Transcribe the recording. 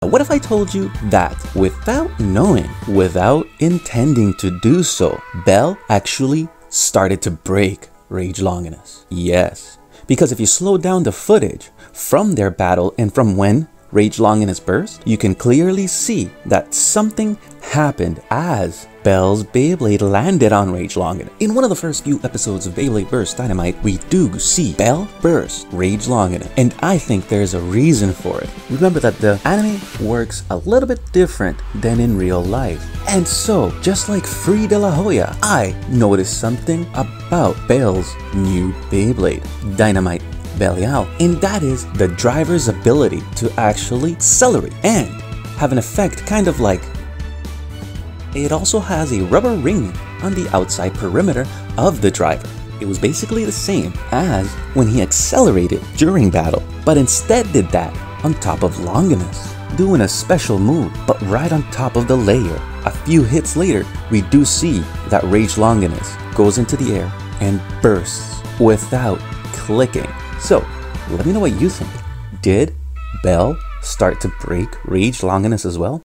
What if I told you that without knowing, without intending to do so, Bell actually started to break Rage Longinus? Yes, because if you slow down the footage from their battle and from when Rage Longinus burst, you can clearly see that something happened as Bell's Beyblade landed on Rage Longinus. In one of the first few episodes of Beyblade Burst Dynamite, we do see Bell burst Rage Longinus, and I think there's a reason for it. Remember that the anime works a little bit different than in real life. And so, just like Free de la Hoya, I noticed something about Bell's new Beyblade, Dynamite Belial, and that is the driver's ability to actually accelerate and have an effect kind of like it also has a rubber ring on the outside perimeter of the driver. It was basically the same as when he accelerated during battle, but instead did that on top of Longinus, doing a special move, but right on top of the layer. A few hits later, we do see that Rage Longinus goes into the air and bursts without clicking. So, let me know what you think. Did Bell start to break Rage Longinus as well?